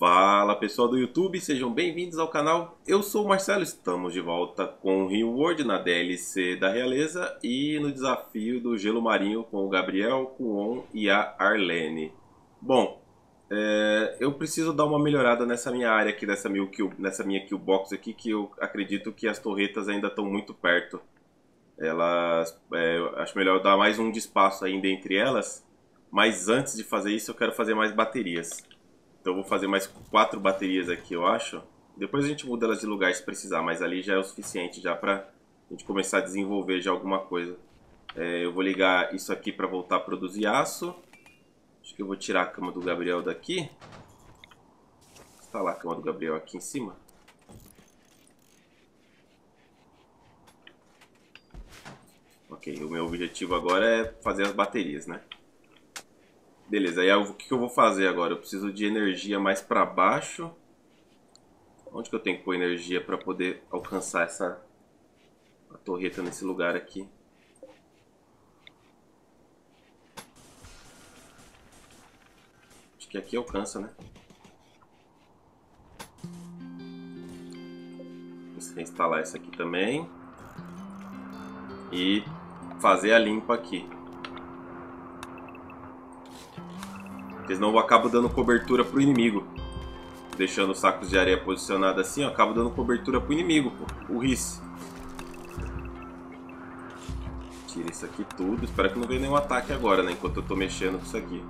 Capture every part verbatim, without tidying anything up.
Fala pessoal do YouTube, sejam bem-vindos ao canal. Eu sou o Marcelo, estamos de volta com o Rimworld na D L C da Realeza e no desafio do Gelo Marinho com o Gabriel, com o On e a Arlene. Bom, é, eu preciso dar uma melhorada nessa minha área aqui, nessa, minha kill, nessa minha kill box aqui, que eu acredito que as torretas ainda estão muito perto. Elas, é, eu acho melhor dar mais um de espaço ainda entre elas, mas antes de fazer isso eu quero fazer mais baterias. Então eu vou fazer mais quatro baterias aqui, eu acho. Depois a gente muda elas de lugar se precisar, mas ali já é o suficiente já pra a gente começar a desenvolver já alguma coisa. É, eu vou ligar isso aqui pra voltar a produzir aço. Acho que eu vou tirar a cama do Gabriel daqui. Está lá a cama do Gabriel aqui em cima. Ok, o meu objetivo agora é fazer as baterias, né? Beleza, aí o que eu vou fazer agora? Eu preciso de energia mais para baixo. Onde que eu tenho que pôr energia para poder alcançar essa a torreta nesse lugar aqui? Acho que aqui alcança, né? Vou instalar essa aqui também. E fazer a limpa aqui. Porque senão eu acabo dando cobertura pro inimigo. Deixando os sacos de areia posicionados assim, eu acabo dando cobertura pro inimigo, pô. O Rice. Tira isso aqui tudo. Espero que não venha nenhum ataque agora, né? Enquanto eu tô mexendo com isso aqui.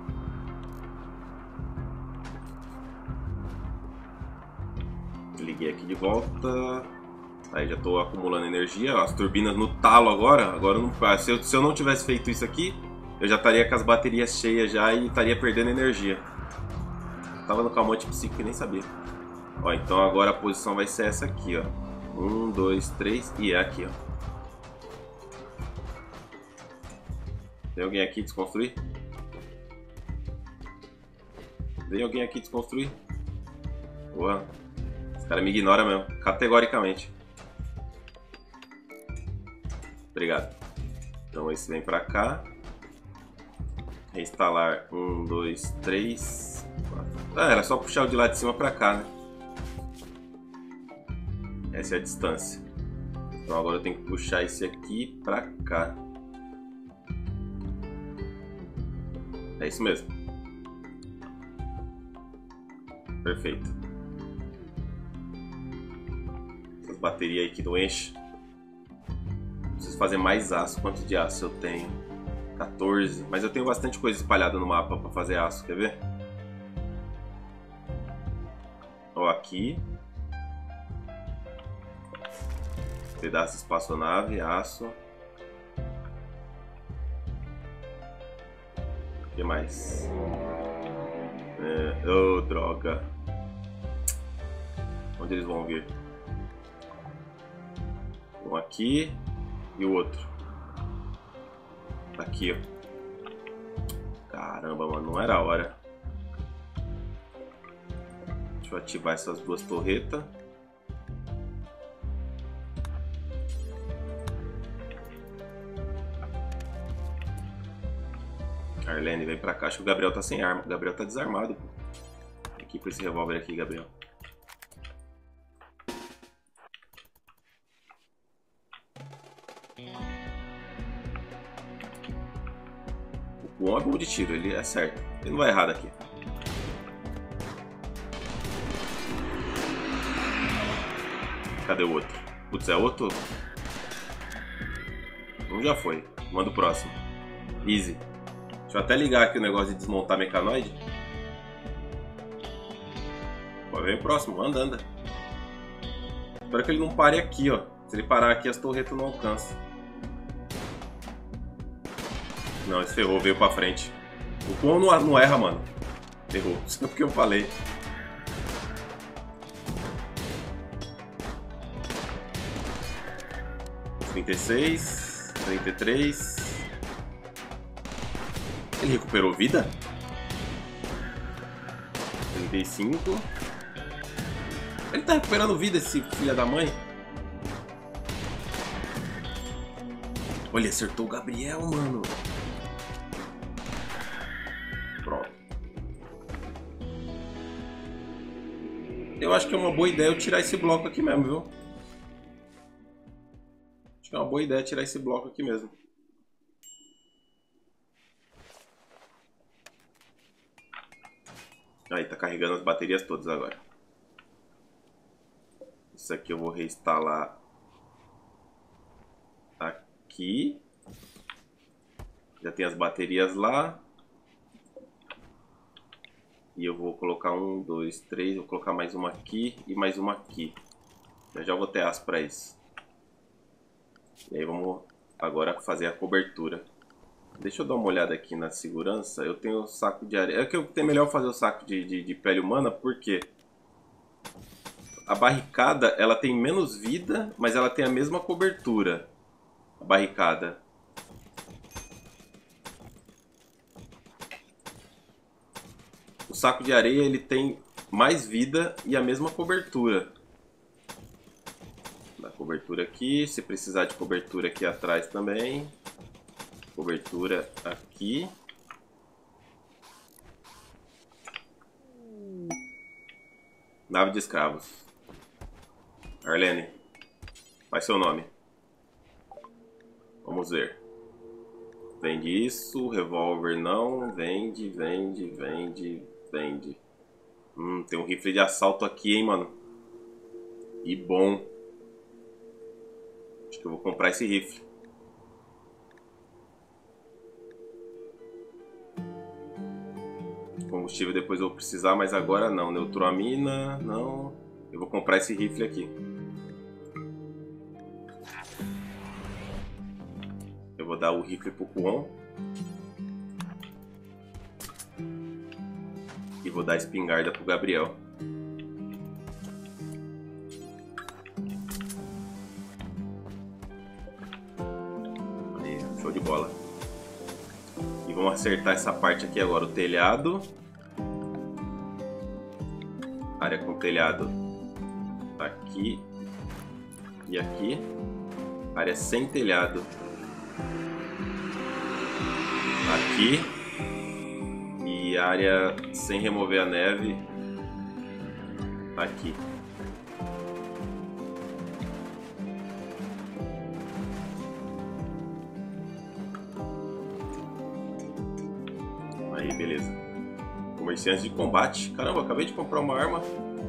Liguei aqui de volta. Aí já tô acumulando energia. As turbinas no talo agora. Agora não... se, eu, se eu não tivesse feito isso aqui, eu já estaria com as baterias cheias já e estaria perdendo energia. Tava no calmante psíquico e nem sabia. Ó, então agora a posição vai ser essa aqui, ó. Um, dois, três e é aqui, ó. Tem alguém aqui desconstruir? Tem alguém aqui desconstruir? Boa. Esse cara me ignora mesmo, categoricamente. Obrigado. Então esse vem pra cá. Reinstalar um, dois, três, quatro. Ah, era só puxar o de lá de cima pra cá, né? Essa é a distância. Então agora eu tenho que puxar esse aqui pra cá. É isso mesmo. Perfeito. Essas baterias aí que não enchem. Preciso fazer mais aço. Quanto de aço eu tenho? quatorze. Mas eu tenho bastante coisa espalhada no mapa para fazer aço. Quer ver? Ó, aqui. Pedaço de espaçonave, aço. O que mais? É... Oh, droga. Onde eles vão vir? Um aqui e o outro. Aqui, ó. Caramba, mano, não era a hora. Deixa eu ativar essas duas torretas. Arlene, vem pra cá. Acho que o Gabriel tá sem arma. O Gabriel tá desarmado, pô. Aqui com esse revólver aqui, Gabriel. O On é bom de tiro, ele é certo. Ele não vai errar daqui. Cadê o outro? Putz, é outro? Um já foi. Manda o próximo. Easy. Deixa eu até ligar aqui o negócio de desmontar mecanoide. Pode ver o próximo. Anda, anda. Espero que ele não pare aqui, ó. Se ele parar aqui, as torretas não alcançam. Não, esse ferrou, veio pra frente. O Pão não, não erra, mano. Errou, isso é porque eu falei. trinta e seis, trinta e três. Ele recuperou vida? trinta e cinco. Ele tá recuperando vida, esse filho da mãe. Olha, acertou o Gabriel, mano. Pronto. Eu acho que é uma boa ideia eu tirar esse bloco aqui mesmo, viu? Acho que é uma boa ideia tirar esse bloco aqui mesmo. Aí, tá carregando as baterias todas agora. Isso aqui eu vou reinstalar aqui. Já tem as baterias lá. E eu vou colocar um, dois, três. Vou colocar mais uma aqui e mais uma aqui. Eu já vou ter aço para isso. E aí vamos agora fazer a cobertura. Deixa eu dar uma olhada aqui na segurança. Eu tenho o saco de areia. É que eu tenho melhor fazer o saco de, de, de pele humana, porque a barricada ela tem menos vida, mas ela tem a mesma cobertura. A barricada. O saco de areia ele tem mais vida e a mesma cobertura. Dá cobertura aqui, se precisar de cobertura aqui atrás também. Cobertura aqui. Nave de escravos. Arlene, faz seu nome. Vamos ver. Vende isso, revólver não, vende, vende, vende, vende. Hum, tem um rifle de assalto aqui, hein, mano. E bom. Acho que eu vou comprar esse rifle. Combustível depois eu vou precisar, mas agora não. Neutroamina, não. Eu vou comprar esse rifle aqui. Eu vou dar o rifle pro Kuon. E vou dar a espingarda pro Gabriel. Aí, show de bola. E vamos acertar essa parte aqui agora. O telhado. Área com telhado aqui e aqui. Área sem telhado aqui. E área sem remover a neve aqui. Aí, beleza. Comerciantes de combate. Caramba, acabei de comprar uma arma.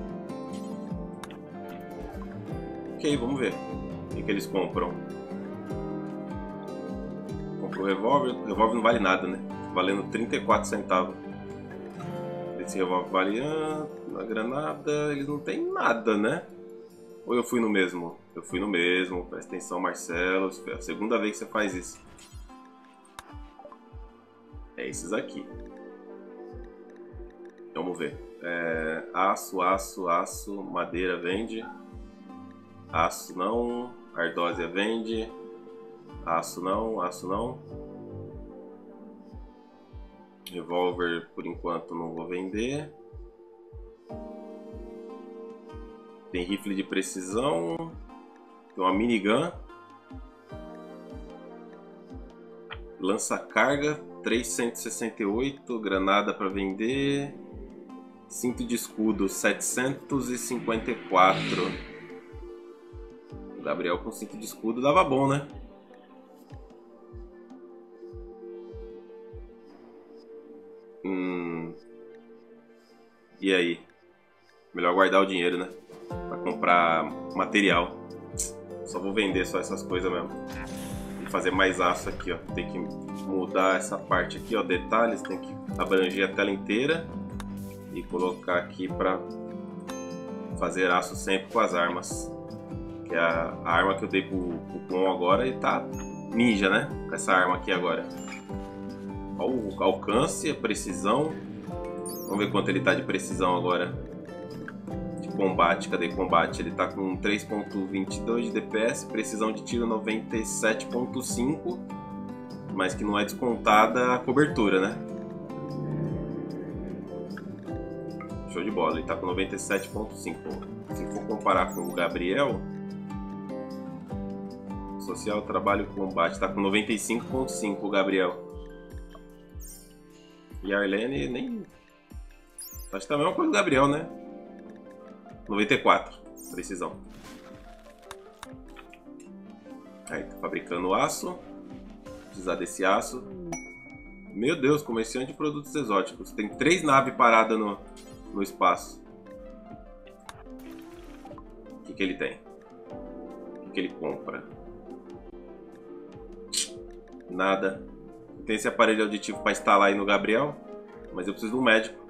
Ok, vamos ver o que, que eles compram. Comprou o revólver. O revólver não vale nada, né? Valendo trinta e quatro centavos. Esse revólver vale ah, uma granada. Eles não tem nada, né? Ou eu fui no mesmo? Eu fui no mesmo. Presta atenção, Marcelo. É a segunda vez que você faz isso. É esses aqui. Vamos ver. É, aço, aço, aço. Madeira vende. Aço não. Ardósia vende. Aço não, aço não. Revólver por enquanto não vou vender. Tem rifle de precisão. Tem uma minigun. Lança-carga trezentos e sessenta e oito. Granada para vender. Cinto de escudo setecentos e cinquenta e quatro. O Gabriel com cinto de escudo dava bom, né? Hum. E aí? Melhor guardar o dinheiro, né? Pra comprar material. Só vou vender só essas coisas mesmo. E fazer mais aço aqui, ó. Tem que mudar essa parte aqui, ó. Detalhes, tem que abranger a tela inteira. E colocar aqui pra fazer aço sempre com as armas. Que é a, a arma que eu dei pro, pro Kuon agora, ele tá ninja, né? Com essa arma aqui agora. Olha o alcance, a precisão. Vamos ver quanto ele tá de precisão agora. De combate, cadê combate? Ele tá com três ponto vinte e dois de D P S, precisão de tiro noventa e sete ponto cinco. Mas que não é descontada a cobertura, né? Show de bola, ele tá com noventa e sete ponto cinco. Se for comparar com o Gabriel, social, trabalho, combate, tá com noventa e cinco ponto cinco o Gabriel. E a Arlene nem... acho que tá a mesma coisa do Gabriel, né? noventa e quatro. Precisão. Aí, tá fabricando aço. Precisar desse aço. Meu Deus, comerciante de produtos exóticos. Tem três naves paradas no, no espaço. O que, que ele tem? O que, que ele compra? Nada. Tem esse aparelho auditivo para instalar aí no Gabriel. Mas eu preciso de um médico.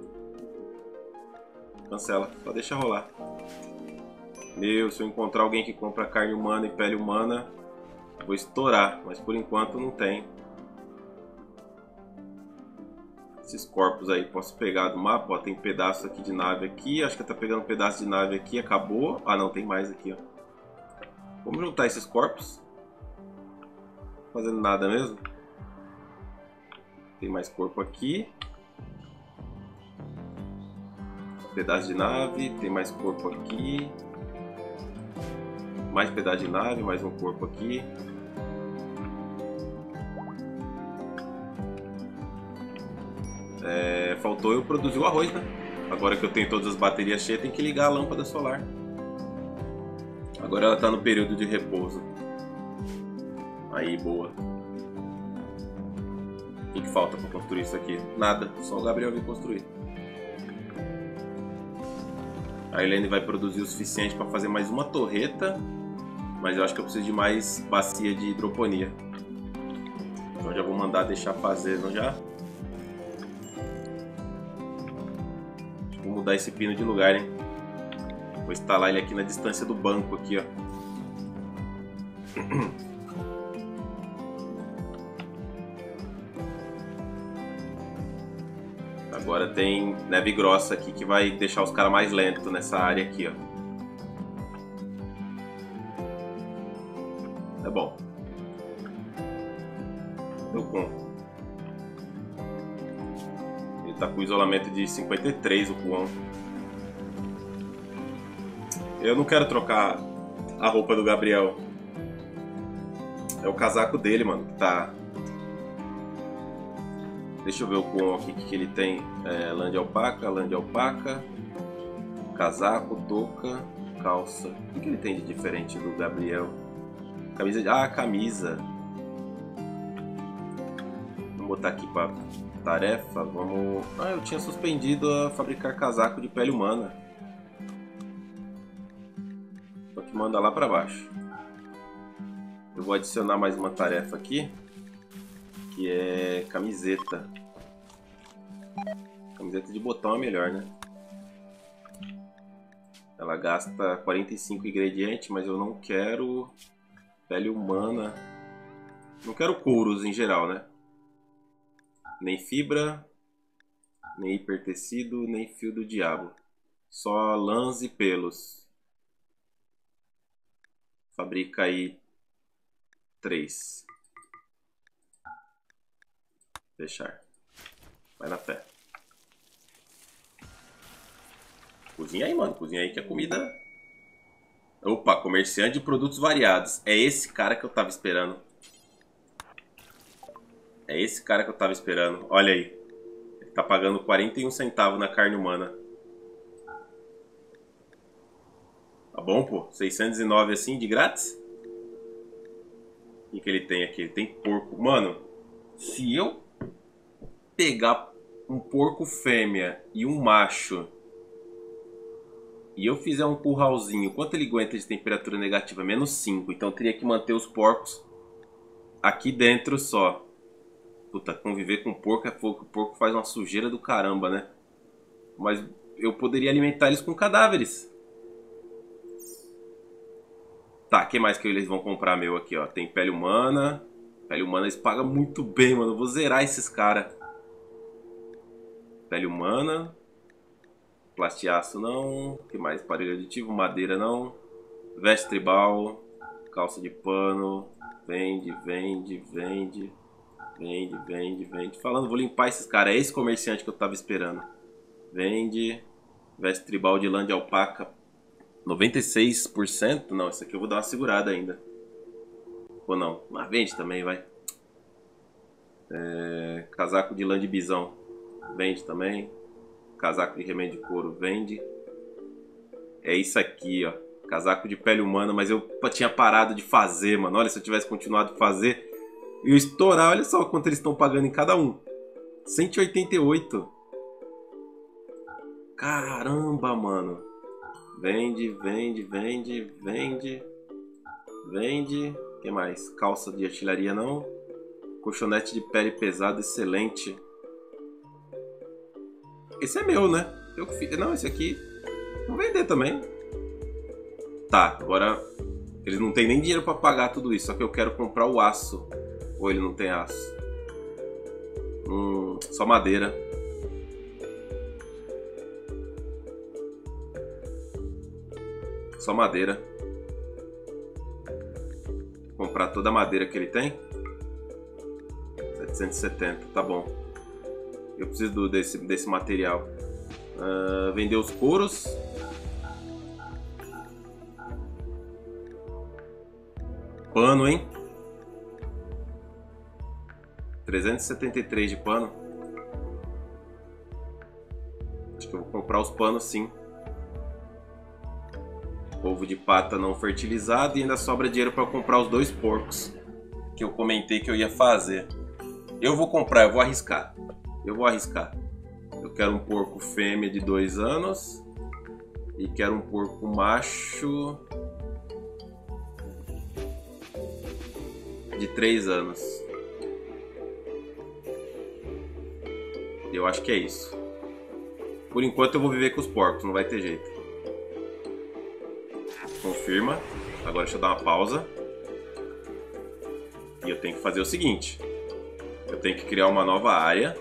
Cancela, só deixa rolar. Meu, se eu encontrar alguém que compra carne humana e pele humana, vou estourar. Mas por enquanto não tem. Esses corpos aí, posso pegar do mapa. Ó, tem pedaço aqui de nave aqui. Acho que tá pegando um pedaço de nave aqui. Acabou. Ah, não, tem mais aqui, ó. Vamos juntar esses corpos. Fazendo nada mesmo. Tem mais corpo aqui. Pedaço de nave. Tem mais corpo aqui. Mais pedaço de nave. Mais um corpo aqui. É, faltou eu produzir o arroz, né? Agora que eu tenho todas as baterias cheias, tem que ligar a lâmpada solar. Agora ela tá no período de repouso. Aí, boa. O que, que falta pra construir isso aqui? Nada, só o Gabriel vir construir. A Helene vai produzir o suficiente para fazer mais uma torreta. Mas eu acho que eu preciso de mais bacia de hidroponia. Então já vou mandar deixar fazer, não já? Vou mudar esse pino de lugar, hein? Vou instalar ele aqui na distância do banco aqui, ó. Agora tem neve grossa aqui que vai deixar os caras mais lentos nessa área aqui, ó. É bom. Deu com. Ele tá com isolamento de cinquenta e três, o Kuon. Eu não quero trocar a roupa do Gabriel. É o casaco dele, mano, que tá... Deixa eu ver o Kuon aqui, que, que ele tem. É, lã de alpaca, lã de alpaca. Casaco, touca, calça. O que, que ele tem de diferente do Gabriel? Camisa de... Ah, camisa. Vamos botar aqui para tarefa. Vamos... Ah, eu tinha suspendido a fabricar casaco de pele humana. Só que manda lá para baixo. Eu vou adicionar mais uma tarefa aqui, que é camiseta. Camiseta de botão é melhor, né? Ela gasta quarenta e cinco ingredientes, mas eu não quero pele humana. Não quero couros em geral, né? Nem fibra, nem hipertecido, nem fio do diabo. Só lãs e pelos. Fabrica aí três. Fechar. Vai na fé. Cozinha aí, mano. Cozinha aí que a comida... Opa, comerciante de produtos variados. É esse cara que eu tava esperando. É esse cara que eu tava esperando. Olha aí. Ele tá pagando quarenta e um centavos na carne humana. Tá bom, pô? seiscentos e nove assim, de grátis? O que, que ele tem aqui? Ele tem porco. Mano, se eu pegar um porco fêmea e um macho e eu fizer um curralzinho, quanto ele aguenta de temperatura negativa? Menos cinco. Então eu teria que manter os porcos aqui dentro só. Puta, conviver com porco é fogo. O porco faz uma sujeira do caramba, né? Mas eu poderia alimentar eles com cadáveres. Tá, o que mais que eles vão comprar meu aqui, ó? Tem pele humana. Pele humana eles pagam muito bem, mano. Eu vou zerar esses caras. Pele humana. Plastiaço não. O que mais? Aparelho aditivo. Madeira não. Veste tribal. Calça de pano. Vende, vende, vende. Vende, vende, vende. Falando, vou limpar esses caras. É esse comerciante que eu tava esperando. Vende. Veste tribal de lã de alpaca. noventa e seis por cento? Não, isso aqui eu vou dar uma segurada ainda. Ou não? Mas vende também, vai. É, casaco de lã de bisão. Vende também. Casaco de remédio de couro. Vende. É isso aqui, ó. Casaco de pele humana, mas eu tinha parado de fazer, mano. Olha, se eu tivesse continuado a fazer, eu ia estourar. Olha só quanto eles estão pagando em cada um. cento e oitenta e oito. Caramba, mano. Vende, vende, vende, vende. Vende. O que mais? Calça de artilharia não. Colchonete de pele pesado, excelente. Esse é meu, né? Eu que fiz. Não, esse aqui vou vender também. Tá, agora eles não têm nem dinheiro pra pagar tudo isso. Só que eu quero comprar o aço. Ou ele não tem aço? Hum, só madeira. Só madeira. Vou comprar toda a madeira que ele tem. setecentos e setenta, tá bom. Eu preciso do, desse, desse material. Uh, vender os couros. Pano, hein? trezentos e setenta e três de pano. Acho que eu vou comprar os panos sim. Ovo de pata não fertilizado. E ainda sobra dinheiro para comprar os dois porcos que eu comentei que eu ia fazer. Eu vou comprar, eu vou arriscar. Eu vou arriscar. Eu quero um porco fêmea de dois anos. E quero um porco macho de três anos. Eu acho que é isso. Por enquanto eu vou viver com os porcos, não vai ter jeito. Confirma. Agora deixa eu dar uma pausa. E eu tenho que fazer o seguinte. Eu tenho que criar uma nova área.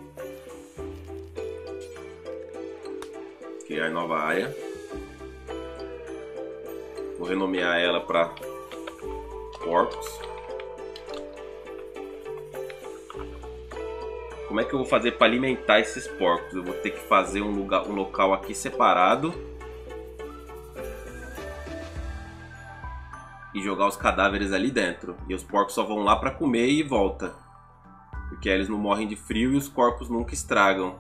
Criar nova área. Vou renomear ela para porcos. Como é que eu vou fazer para alimentar esses porcos? Eu vou ter que fazer um, lugar, um local aqui separado. E jogar os cadáveres ali dentro. E os porcos só vão lá para comer e volta. Porque aí eles não morrem de frio e os corpos nunca estragam.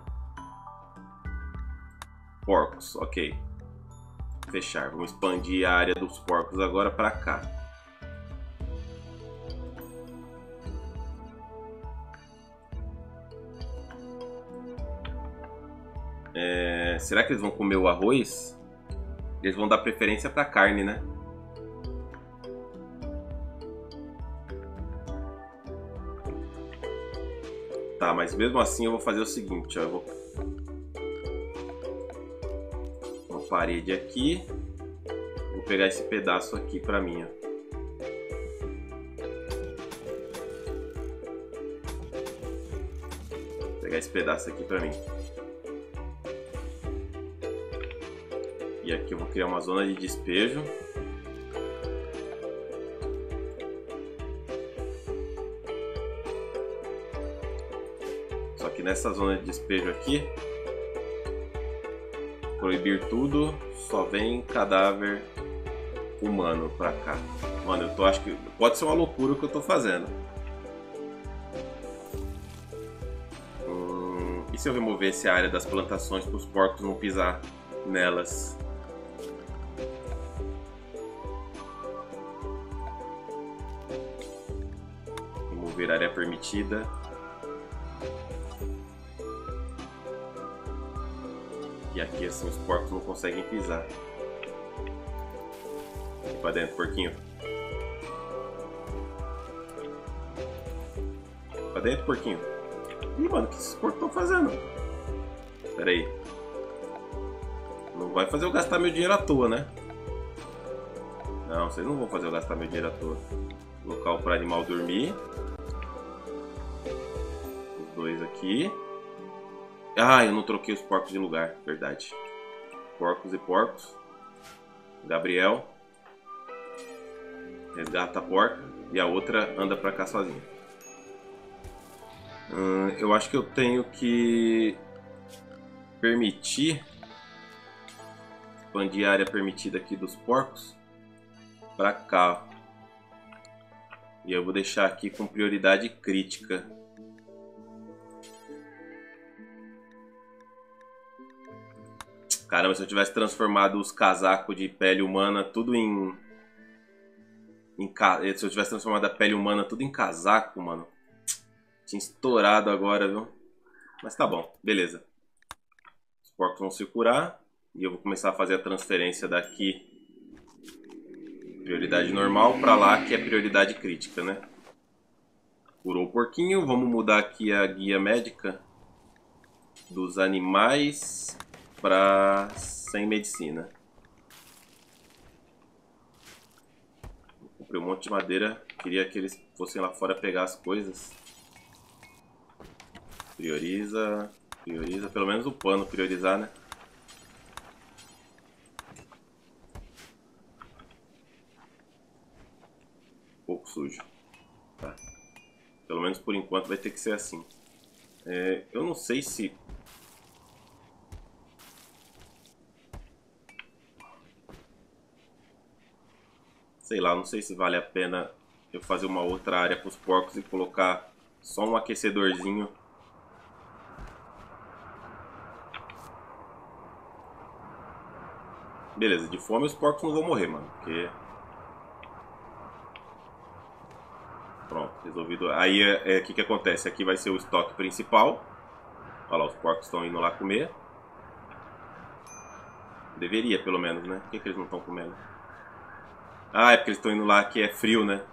Porcos, ok. Fechar. Vamos expandir a área dos porcos agora para cá. É, será que eles vão comer o arroz? Eles vão dar preferência para carne, né? Tá, mas mesmo assim eu vou fazer o seguinte, ó, eu vou uma parede aqui, vou pegar esse pedaço aqui para mim, ó. Vou pegar esse pedaço aqui para mim. E aqui eu vou criar uma zona de despejo. Só que nessa zona de despejo aqui, proibir tudo, só vem cadáver humano pra cá. Mano, eu tô acho que pode ser uma loucura o que eu tô fazendo. Hum, e se eu remover essa área das plantações para os porcos não pisar nelas? Remover área permitida. E aqui assim os porcos não conseguem pisar. Aqui pra dentro, porquinho. Pra dentro, porquinho. Ih, mano, o que esses porcos estão fazendo? Pera aí. Não vai fazer eu gastar meu dinheiro à toa, né? Não, vocês não vão fazer eu gastar meu dinheiro à toa. Local para animal dormir. Os dois aqui. Ah, eu não troquei os porcos de lugar, verdade. Porcos e porcos. Gabriel. Resgata a porca. E a outra anda pra cá sozinha. Hum, eu acho que eu tenho que permitir expandir a área permitida aqui dos porcos pra cá. E eu vou deixar aqui com prioridade crítica. Caramba, se eu tivesse transformado os casacos de pele humana tudo em... em ca... Se eu tivesse transformado a pele humana tudo em casaco, mano. Tinha estourado agora, viu? Mas tá bom, beleza. Os porcos vão se curar. E eu vou começar a fazer a transferência daqui. Prioridade normal pra lá, que é prioridade crítica, né? Curou o porquinho. Vamos mudar aqui a guia médica dos animais para sem medicina. Comprei um monte de madeira. Queria que eles fossem lá fora pegar as coisas. Prioriza. Prioriza. Pelo menos o pano priorizar, né? Pouco sujo. Tá. Pelo menos por enquanto vai ter que ser assim. É, eu não sei se... Sei lá, não sei se vale a pena eu fazer uma outra área para os porcos e colocar só um aquecedorzinho. Beleza, de fome os porcos não vão morrer, mano. Porque... Pronto, resolvido. Aí o é, é, que, que acontece? Aqui vai ser o estoque principal. Olha lá, os porcos estão indo lá comer. Deveria, pelo menos, né? Por que, que eles não estão comendo? Ah, é porque eles estão indo lá que é frio, né?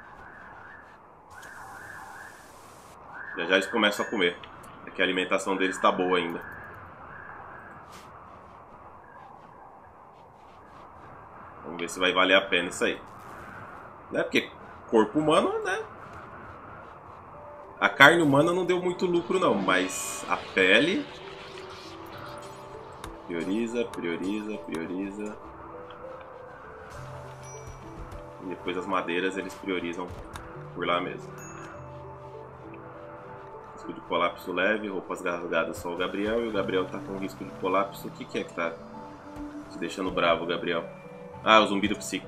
Já já eles começam a comer. É que a alimentação deles está boa ainda. Vamos ver se vai valer a pena isso aí. Né? Porque corpo humano, né? A carne humana não deu muito lucro não, mas a pele... Prioriza, prioriza, prioriza. E depois as madeiras eles priorizam por lá mesmo. Risco de colapso leve, roupas rasgadas só o Gabriel. E o Gabriel tá com risco de colapso. O que, que é que tá te deixando bravo, Gabriel? Ah, o zumbido psíquico.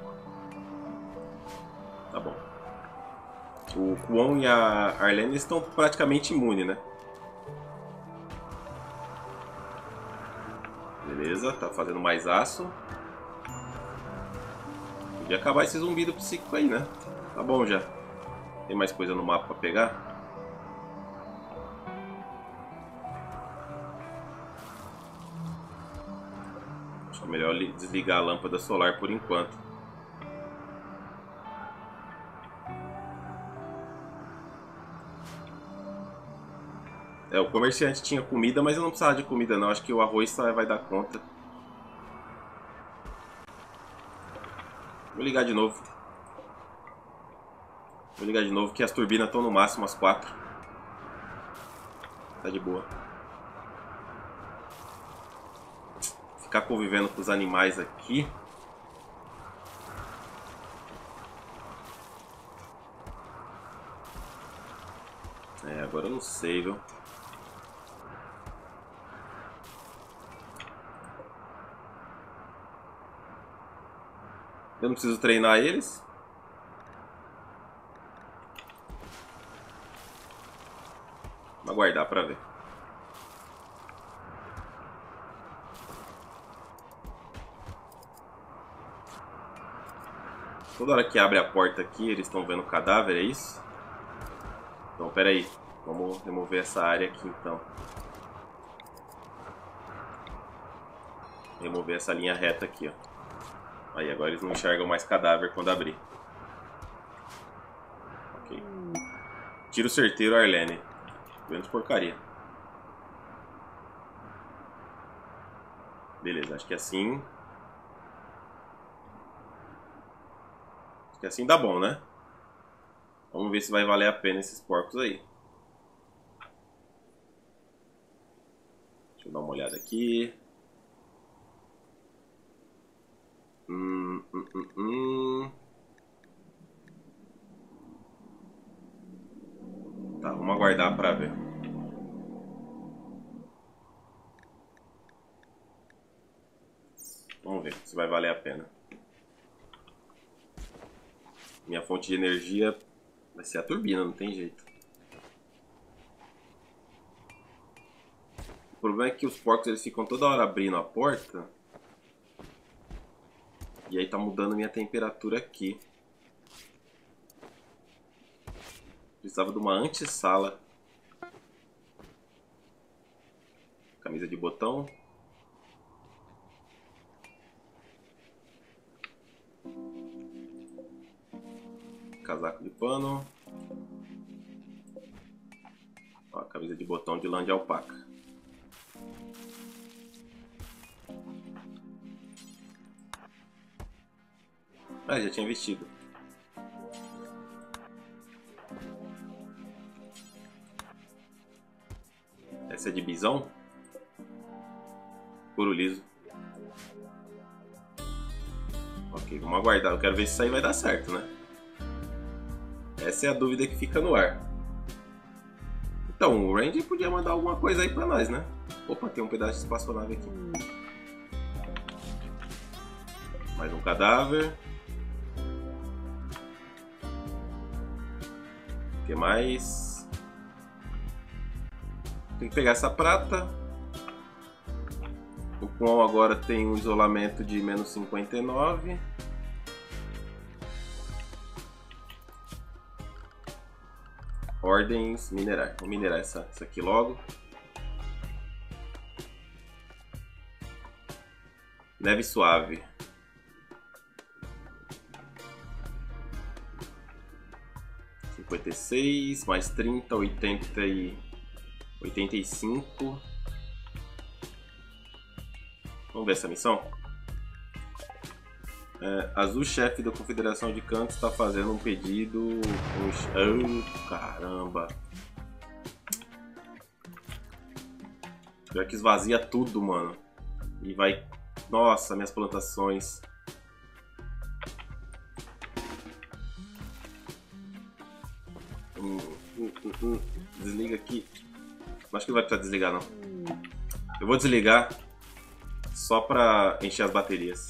Tá bom. O Kwon e a Arlene estão praticamente imunes, né? Beleza, tá fazendo mais aço. Podia acabar esse zumbido psíquico aí, né? Tá bom já. Tem mais coisa no mapa pra pegar? Acho que é melhor desligar a lâmpada solar por enquanto. É, o comerciante tinha comida, mas eu não precisava de comida não. Acho que o arroz só vai dar conta. Vou ligar de novo. Vou ligar de novo que as turbinas estão no máximo as quatro. Tá de boa. Ficar convivendo com os animais aqui. É, agora eu não sei, viu? Eu não preciso treinar eles. Vou aguardar pra ver. Toda hora que abre a porta aqui, eles estão vendo o cadáver, é isso? Então, pera aí. Vamos remover essa área aqui, então. Remover essa linha reta aqui, ó. Aí, agora eles não enxergam mais cadáver quando abrir. Ok. Tiro certeiro, Arlene. Menos porcaria. Beleza, acho que assim... Acho que assim dá bom, né? Vamos ver se vai valer a pena esses porcos aí. Deixa eu dar uma olhada aqui. Hum, hum, hum, hum. Tá, vamos aguardar pra ver. Vamos ver se vai valer a pena. Minha fonte de energia vai ser a turbina, não tem jeito. problema é que os porcos eles ficam toda hora abrindo a porta. E aí tá mudando a minha temperatura aqui. Precisava de uma antessala. Camisa de botão. Casaco de pano. Ó, camisa de botão de lã de alpaca. Ah, já tinha vestido. Essa é de bisão? Couro liso. Ok, vamos aguardar. Eu quero ver se isso aí vai dar certo, né? Essa é a dúvida que fica no ar. Então, o Randy podia mandar alguma coisa aí pra nós, né? Opa, tem um pedaço de espaçonave aqui. Mais um cadáver. O que mais? Tem que pegar essa prata. O Kwon agora tem um isolamento de menos cinquenta e nove. Ordens minerar. Vou minerar essa, essa aqui logo. Neve suave. cinquenta e seis mais trinta, oitenta e oitenta e cinco. Vamos ver essa missão? É, Azul, chefe da Confederação de Cantos, está fazendo um pedido. Um... Oh, caramba! Pior que esvazia tudo, mano. E vai. Nossa, minhas plantações. Hum, hum, hum, hum. Desliga aqui. Acho que não vai precisar desligar, não. Eu vou desligar só pra encher as baterias.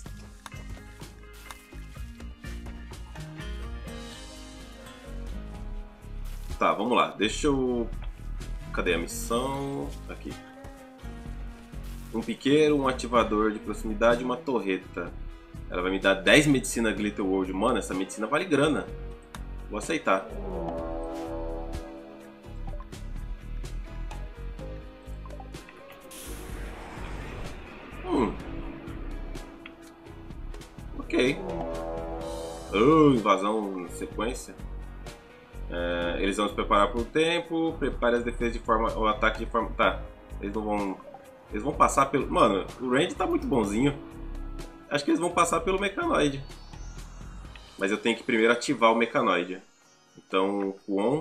Tá, vamos lá. Deixa eu... Cadê a missão? Aqui. Um piqueiro, um ativador de proximidade e uma torreta. Ela vai me dar dez medicina Glitter World. Mano, essa medicina vale grana. Vou aceitar. Hum. Ok. Oh, invasão em sequência. É, eles vão se preparar por tempo. Prepare as defesas de forma. O ataque de forma. Tá. Eles não vão. Eles vão passar pelo. Mano, o Randy tá muito bonzinho. Acho que eles vão passar pelo mecanoide. Mas eu tenho que primeiro ativar o mecanoide. Então, Kwon.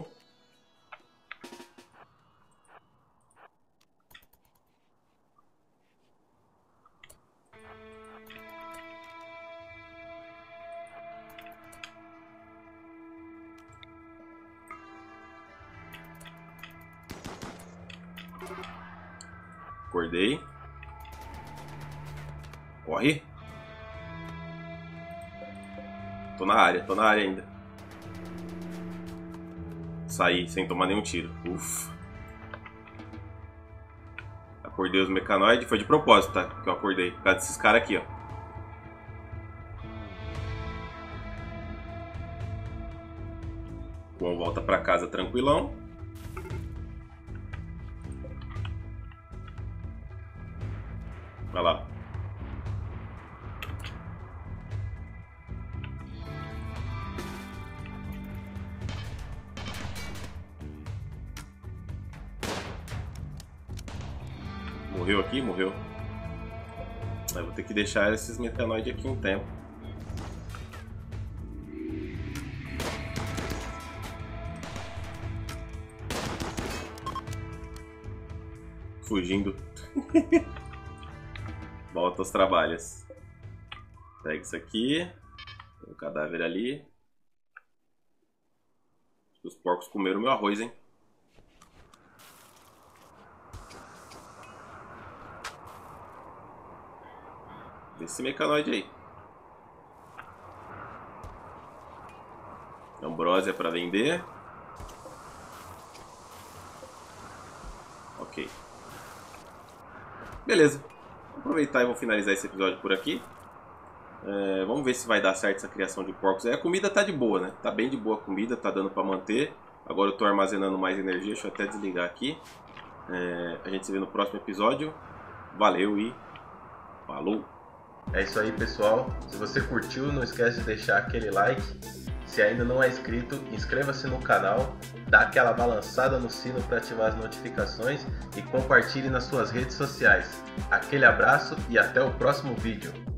Acordei. Corre. Tô na área, tô na área ainda. Saí sem tomar nenhum tiro. Ufa. Acordei os mecanoides. Foi de propósito, tá? Que eu acordei. Por causa desses caras aqui, ó. Bom, volta pra casa tranquilão. Vai lá. Morreu aqui? Morreu. Eu vou ter que deixar esses mecanoides aqui um tempo. Fugindo. Volta aos trabalhos. Pega isso aqui. Tem um cadáver ali. Os porcos comeram meu arroz, hein? Esse mecanoide aí. Ambrósia para vender. Ok. Beleza, vou aproveitar e vou finalizar esse episódio por aqui. É, vamos ver se vai dar certo essa criação de porcos. A comida tá de boa, né? Tá bem de boa a comida, tá dando pra manter. Agora eu tô armazenando mais energia, deixa eu até desligar aqui. É, a gente se vê no próximo episódio. Valeu e falou! É isso aí, pessoal. Se você curtiu, não esquece de deixar aquele like. Se ainda não é inscrito, inscreva-se no canal, dá aquela balançada no sino para ativar as notificações e compartilhe nas suas redes sociais. Aquele abraço e até o próximo vídeo.